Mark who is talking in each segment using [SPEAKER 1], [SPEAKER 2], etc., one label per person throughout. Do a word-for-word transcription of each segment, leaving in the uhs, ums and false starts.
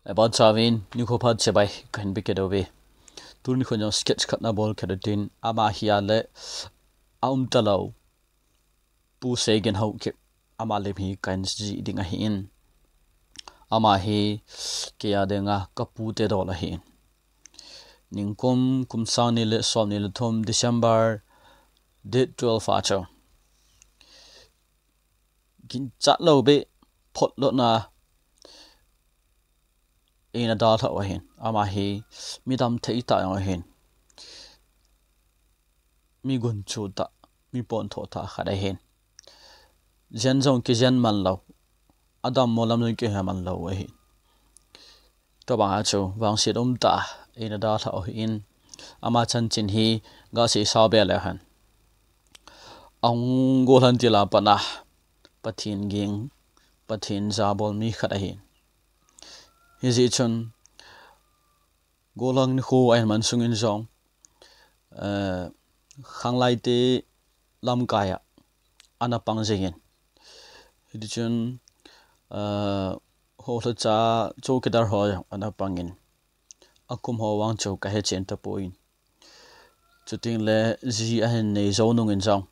[SPEAKER 1] about Savin, Nikopad Sebai, can be get away. Turnico sketch cut na ball cadatin, Ama hiale, Aum Talau, Pu Sagan Hawk, Amalemi can see ding a hin. Ama he, Kia denga, Kapute dollar hin. Ninkum cum sanil somnil tom December, date twelve facho. Gin chat low be, pot lot na. In a data or hin, ama he, midam teita or hin. Mi gun chuta, mi bon tota had a hin. Zenzon kizen man low, Adam molam haman low a hin. Tobacho, wang sit um da, in a data or in, ama chanchin he, gasi sabelehan. Ang golan tila pana, patin ging, patin zabol mi had a hin. His ichon golang ho ay mansung in zong khang lai te lam kaya anapang zingin hidichon ho la cha cho kedar ho anapangin akum ho wang cho ka he chen ta poin chuting le ji a hen nei zo nung in zong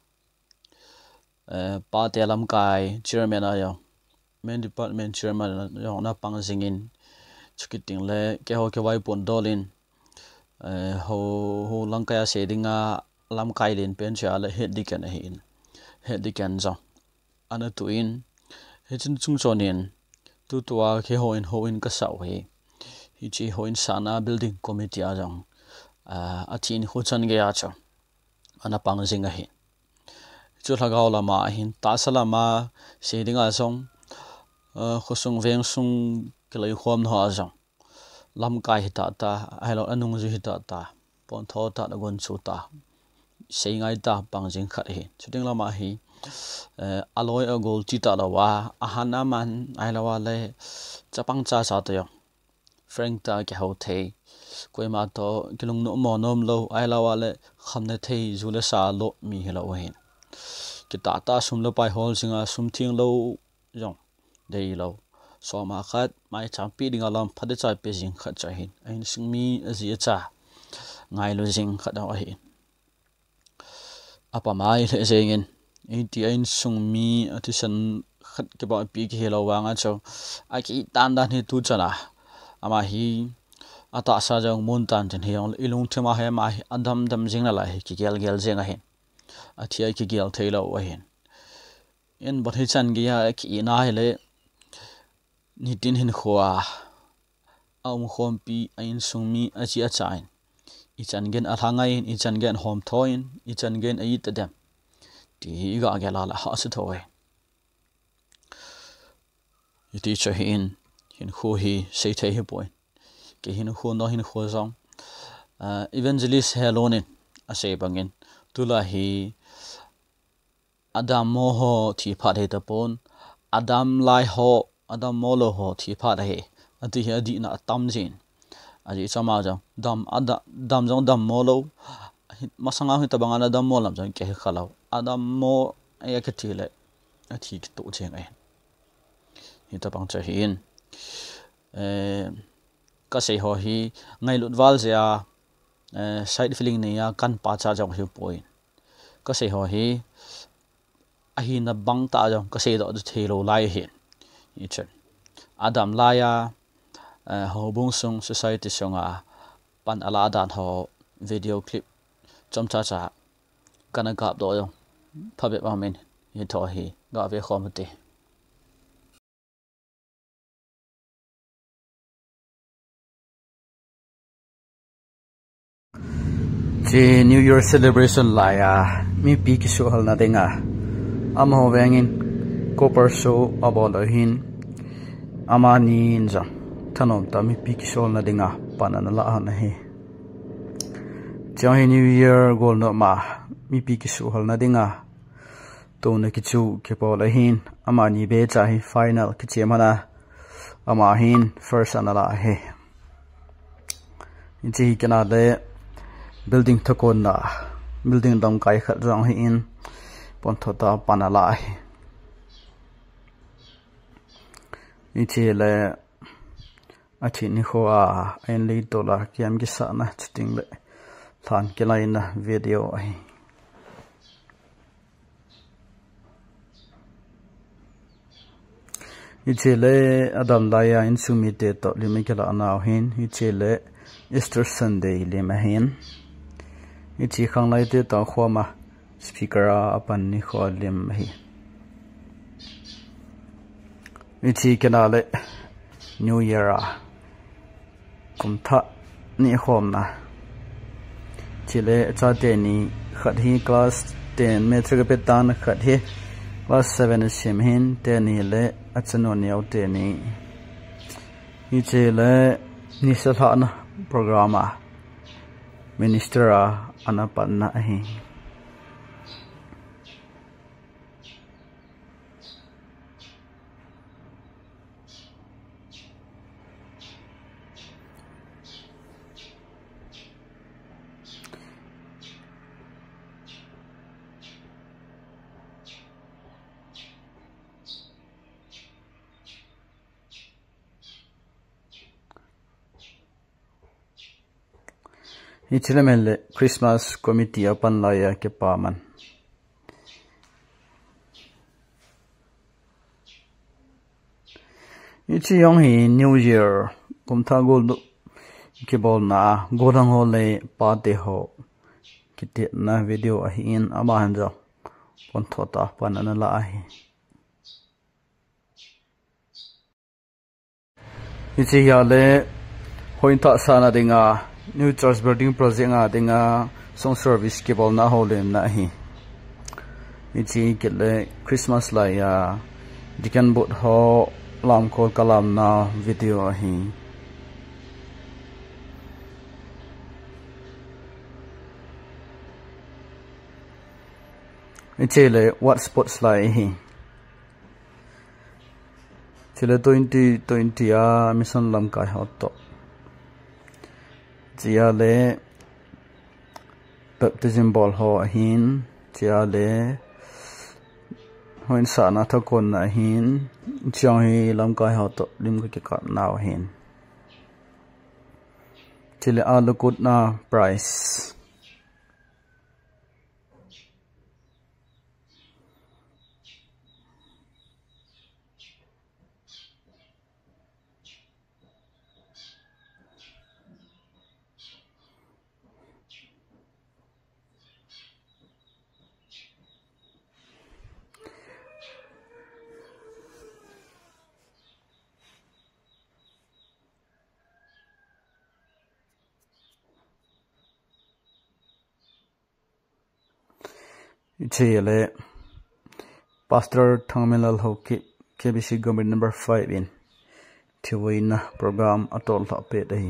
[SPEAKER 1] pa te lam kai chairman ayo main department chairman yo na pang zingin Chikiting le ke ho ke wai pon dolin ho ho lang kaya sedinga lam kai lin pen cha le het dikan hin het dikan zo ana tuin hetun chung chonin tu tua ke ho in ho in ka sau he hi chi ho in sana building committee a jong a thin ho chan ge a cho ana pang zinga hin chu thagaw lama hin ta salama sedinga song khosung veng sung kelai khom no azang lam kai hita ta ailo anung ju hita ta pon tho ta gon chu ta sei ngai ta pangjing khat hi chuting lama hi aloi a gol ti ta lawa ahana man ailawa le chapang cha sa to yo frank ta ke ho the koi ma to kilung no monom lo ailawa le khamne thei zu le sa lo mi helo hin ki ta ta sum lo pai hol singa sum thing lo jong dei lo so ma khat mai champi ding alam phade chai pe jing khat cha hin ain singmi azia cha ngai lo jing khat da hi apa mai le jengin eighty ain sungmi atisan khat ke ba pi ki helo wanga cho aki tan dan he tu chana ama hi ata sa jong mun tan tin he ilung thema he ma andam dam jing la hi ki gel gel jeng a hin athia ki gel thailo wa hin en bot he chan gi ya ki na hele nitin hin khwa aum khom pi ain sungmi achi achain ichan gen athangai in ichan gen hom thoin ichan gen ai tadam ti ga gela la ha se thoi iti cho hin hin khu hi sei thei hi point ke hin khu no hin khu zong evangelist helonin ase bangin tula hi adam mo ho thi phat he tapon adam lai ho Adam molo ho thi pha da he ati he di na tam jin aji chama jang dam ada dam jang dam molo masanga hi tabanga na dam molam jang ke khalaw adam mo ya ke thile athi ki to cheng ai hi tabang cha hin eh ka sei ho hi ngai lut wal ja side feeling ne ya kan pa cha jang hi point ka sei ho hi a hi na bang ta jang ka sei do thelo lai hi Ichen Adam Laya ho bung sung society songa pan ala dan ho video clip chom cha cha kana gap do yo phabe ba men hi tho hi ga ve khomte je New Year celebration laya mi pi ki so hal na denga am ho wengin copper show about a hin amani inja thanom tami pikisol na dinga panana la na he chang new year gol no ma mi pikisu hol na dinga to na kichu ke pol hin amani be cha hi final ki chemana ama hin first anala he inchi kana le building thakon na building dam kai khat rang hi in pon thota panala he Ichi le achi ni khoa en le dollar kiam gi sa na chiting le than kelai na video ai ichele adam laya in sumite to limikela anaw hin ichele Easter Sunday lima hin ichi khanglai te ta khoma speaker a apan ni kho lim hi ichi kenale New Year a kumtha ni khom na chile cha te ni khat hi class ten metric petan khat hi class seven sim hin te ni le achano ni au te ni ichele ni sa na program a minister a anapan na hi ichile mele Christmas committee apan laya ke paman ichi yong hi New Year kumtha gol ke bol na gorang ho le pa te ho kite na video a hi in ama hanja pon thota pan ana la hi ichi ya le hointa sana dinga New Church Building Project a dinga song service ke bol na holem na hi ichi kele Christmas la ya dikan bot ho lam kol kalam na video hi ichi le what sports la hi chile twenty twenty a mission lam kai hot to chia le baptism ball ho hin chia le hoin sa na thakon na hin chang hi lam kai ho to lim ke ka naw hin chile alukut na price ichele pastor terminal hoki K B C government number five in thiwina program atol tha pe dai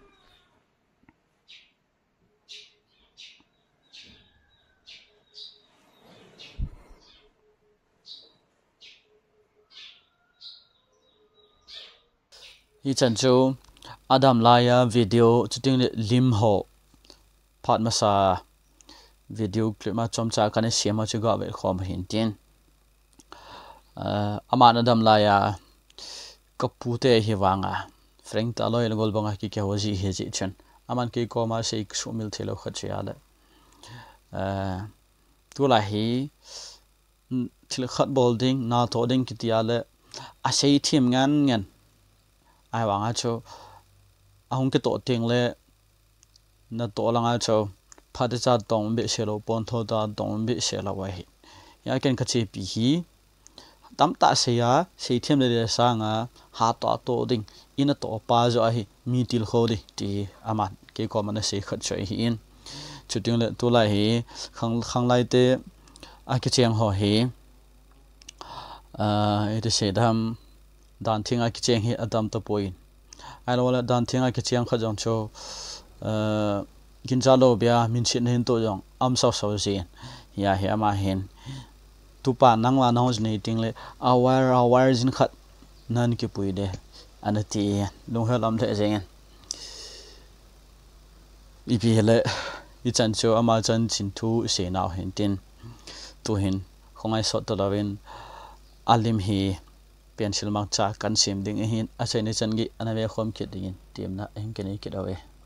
[SPEAKER 1] hi chanchu Adam laya video chuting lim ho phat masa video clip ma chomcha kan siama chuga be khom hin tin aman Adam laya kapute hi wanga frank ta loi gol banga ki ke hoji he ji chen aman ke ko ma se sumil thelo khachia le tu la hi thil khat bolding na to ding kitia le a sei thim ngan ngan ai wanga cho ahung ke to ting le na to langa cho phade cha tong be selo pon tho ta tong be sela wa hi ya ken khachi pi hi tam ta se ya sei them le sa nga ha to to ding ina to pa zo hi mi til khodi ti aman ke ko man se khat choi hi in chuting le tu la hi khang khang lai te a ke cheng ho hi a ite se dam dan thing a ke cheng hi adam to point ai lo la dan thing a ke cheng kha jong cho uh ginjalo bia min chin hin to jong am so so zin ya he ama hen tu pa nang la nong ni ting le awar awar jin khat nan ki pui de anati long helam the jeng ipi hele i chan cho ama chan chin thu se naw hen tin tu hin khongai so to lawin alim hi pencil mak cha kan sim ding hin a chei ni chan gi ana ve khom kit ding in team na em ke nei kit awe